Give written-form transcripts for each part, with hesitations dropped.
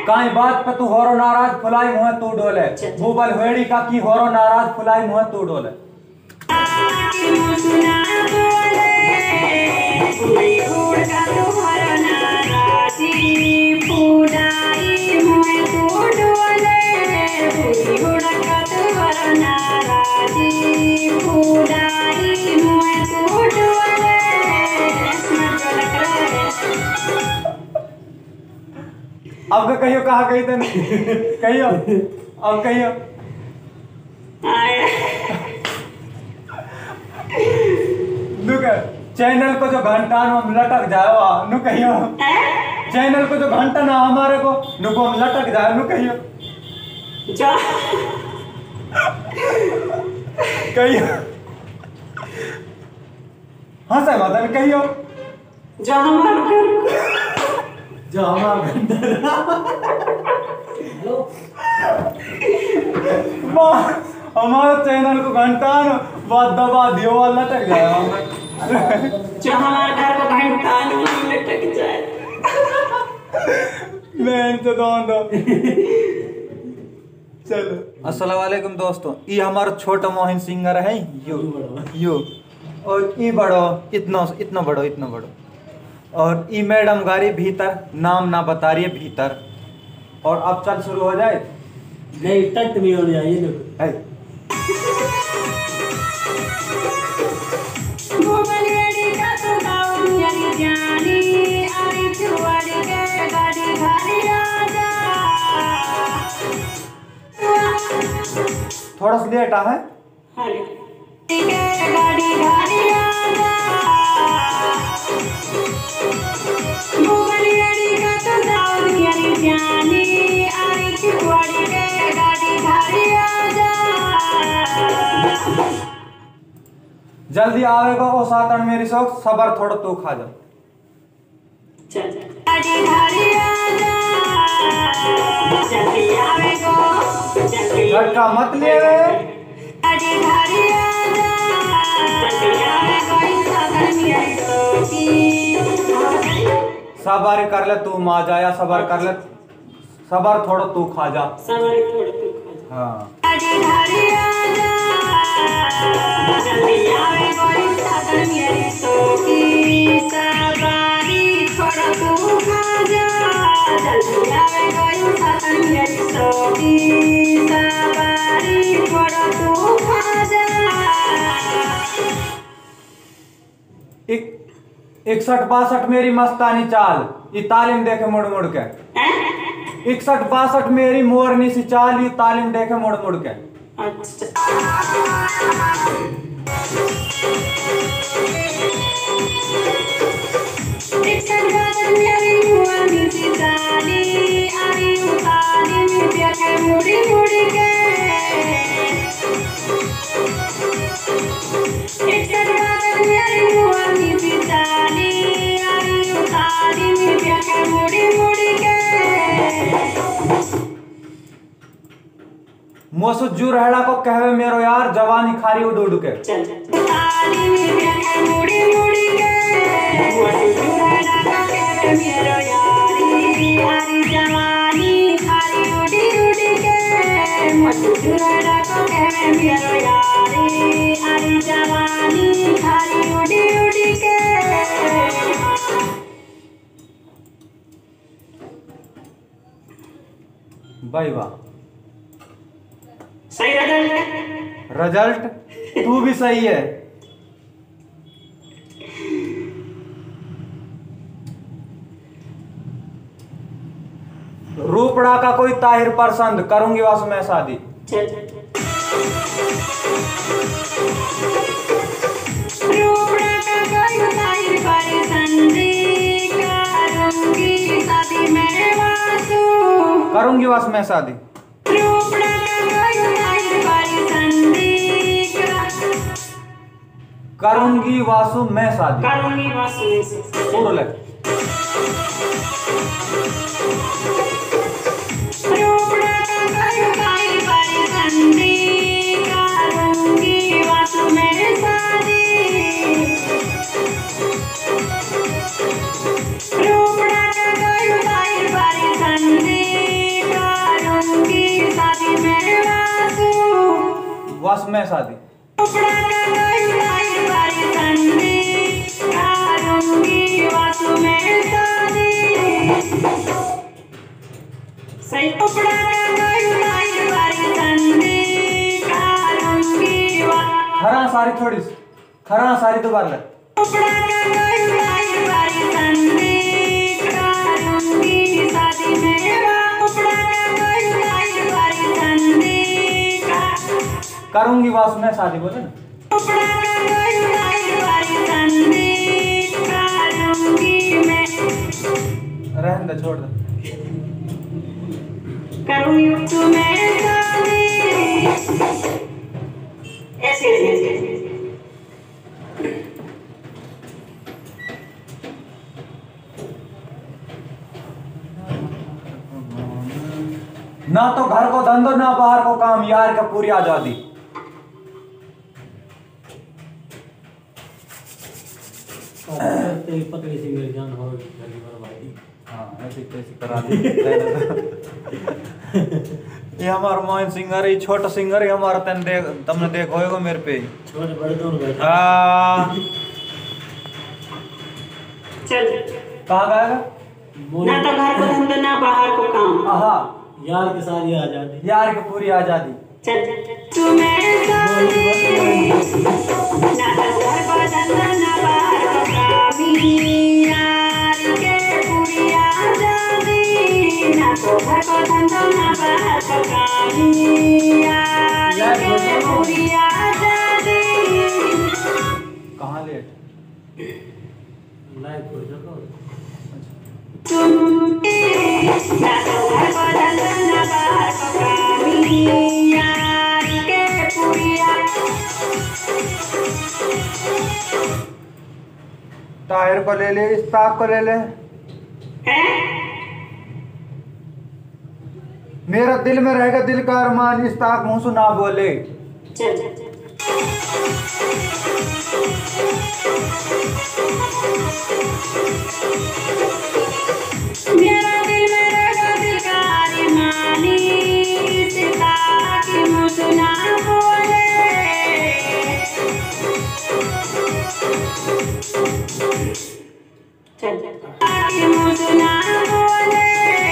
काई बात पे तू होरो नाराज फुलाई मुँह तू डोले भूबल होड़ी का की होरो नाराज फुलाई मुँह तू डोले। अब का कहियो कहा गई तो कहियो अब कहियो चैनल को जो घंटा हम लटक जाए नु कहियो चैनल को जो घंटा ना हमारे को नुको हम लटक जाए नु कहियो कहियो हाँ सर मदन कहियो जो हमारा हमारे चैनल को घंटा बात दबा दियो लटक जाए जो हमारे घर को घंटा लटक जाए मैं तो दो चलो। अस्सलाम वालेकुम दोस्तों, ये हमारा छोटा मोहन सिंगर है यू और ये बड़ो इतना बड़ो और ई मैडम गाड़ी भीतर नाम ना बता रही है भीतर। और अब चल शुरू हो जाए नहीं तट भी हो जाइए थोड़ा सा लेट है जल्दी आवेगा ओ सातन मेरी शौक सबर थोड़ा तू खा जा झटका मत ले सबर कर ले तू मा जाया सबर कर ले सबर थोड़ा तू खा जा हाँ इकसठ बासठ मेरी मस्तानी चाल ये तालीम देखे मुड़ मुड़ के 61-62 मेरी मोरनी सी चाल ये तालीम देखे मुड़ मुड़ के मोसु जुरहड़ा को कहवे मेरो यार जवानी खारी उड़ उड़ के भाई वाह सही रिजल्ट तू भी सही है। रूपड़ा का कोई ताहिर पसंद करूंगी वास मैं शादी करूंगी वास मैं शादी करूंगी वासु मैं शादी करूंगी वासु बोलो ले में शादी। खरा सारी थोड़ी सी खरा सारी दोबारा ले। करूंगी वास में शादी बोले ना। रहने दे छोड़ दे। करूंगी तुम्हें शादी ऐसे ना तो घर को धंधो ना बाहर को काम, यार का पूरी आजादी। पतली सी मेरी जान हो भाई। हाँ ऐसी कैसी करा दी। ये हमारा मोहन सिंगर, ये छोटा सिंगर है हमारा। तुमने देखो होगा मेरे पे छोटे बड़े दोनों बैठे। चल कहाँ गाएगा? ना तो घर को धंधा ना बाहर को काम। आहा यार की सारी आजादी, यार की पूरी आजादी। चल तुम्हें शादी ना तो घर को धंधा ना बाहर को काम। यार के पूरी आजादी ना तो घर को धंधा ना बाहर को काम। यार के पूरी आजादी। कहाँ लेट? लाइट हो जाओ। ना तो घर को धंधा ना बाहर को काम। यार के पूरी टायर को ले ले, स्टाक को ले ले। मेरा दिल में रहेगा दिल का अरमान, स्टाक मुंह से ना बोले। चल चल चल मेरा दिल में रहेगा दिल का अरमान, स्टाक मुंह से ना बोले। चल चल मुंह से ना बोले।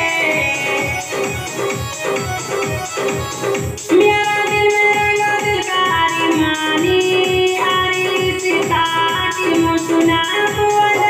मेरा दिल में रहेगा दिल का अरमान, स्टाक मुंह से ना बोले।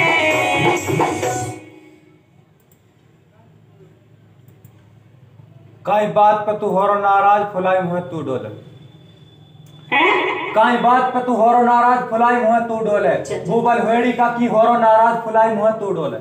काई बात पे तू होरो नाराज, फुलाई मुँह तू डोले। काई बात पे तू होरो नाराज, फुलाई मुँह तू डोले। भूबल भेड़ी का की होरो नाराज, फुलाई मुँह तू डोले।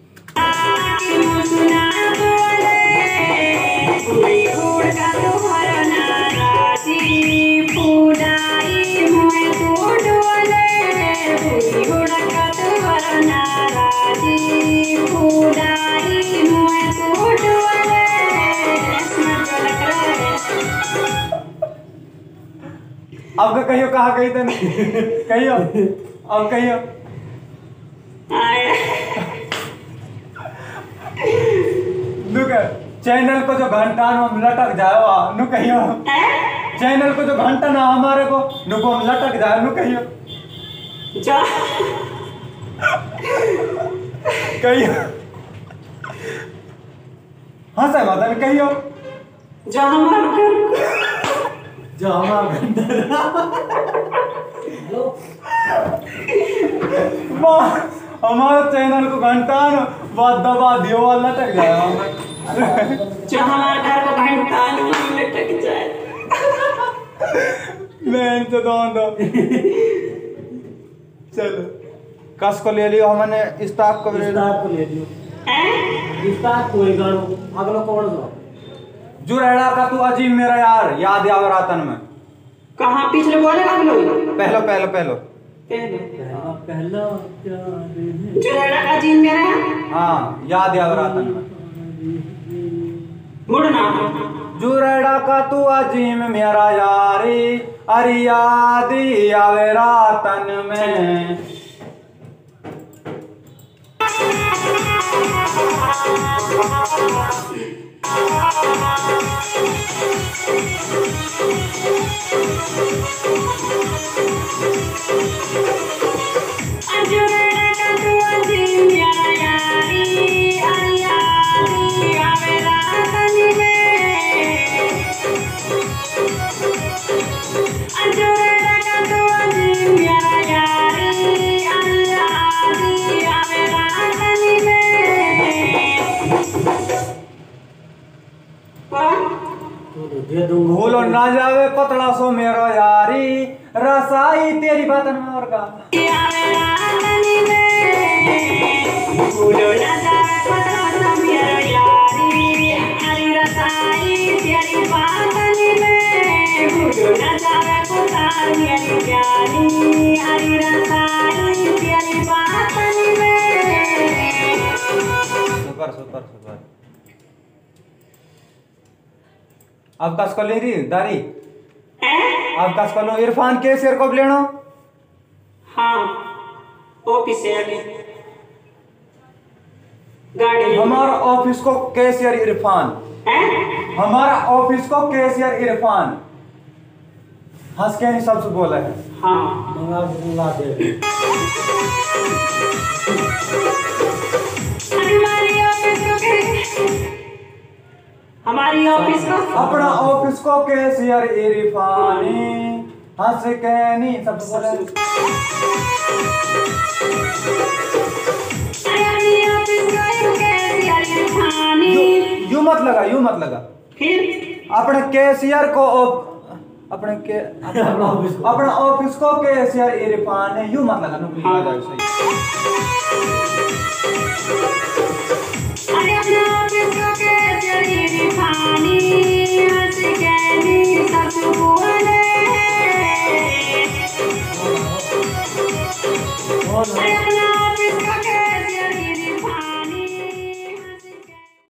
अब का कहियो कहा गई तने कहियो, अब कहियो। नुक चैनल को जो घंटा हम लटक जाओ नु कहियो। चैनल को जो घंटा ना हमारे को नुको हम लटक जाए नु कहियो। कहियो हंसे मदन कहियो। जो हमारा हमारे चैनल को घंटा बात दबा दियो वाला लटक जाए। जो हमारे घर को घंटा लटक जाए। मैं तो दो चलो कस को ले लियो, हमने स्टाफ को ले लियो। स्टाफ कोई गाड़ो अगला कौन सा जुरेड़ा का तू अजीब मेरा यार, याद आव रातन में। कहाँ पिछले बोले का बोलो पहलो पहलो पहलो पहला जुरेड़ा का जीन मेरा। हाँ याद आव रातन में। मुड़ना जुरेड़ा का तू अजीम मेरा यारी, अरे याद आवे रातन में। दे दूंगा। भूलो ना जावे पतला सो मेरो यारी रसाई तेरी बातन में और का सुपर सुपर सुपर अब कस को ले रही दारी अब कस को लो इरफान के शेर को लेनो हाँ ऑफिस है अभी गाड़ी हमारा ऑफिस को कैशियर इरफान हमारा ऑफिस को कैशियर इरफान हंस के नहीं सबसे बोला है हाँ मंगा दे। हमारी ऑफिस को अपना ऑफिस को कैशियर इरफान हंस के नहीं सबसे बोला है यू मत लगा फिर अपने कैशियर को अपने के अपना ऑफिस को कैशियर इरफान है यू मत लगा ना हाँ। सही अरे अपना ऑफिस को कैसे तेरी पानी हंस के नी सब बोले अरे अपना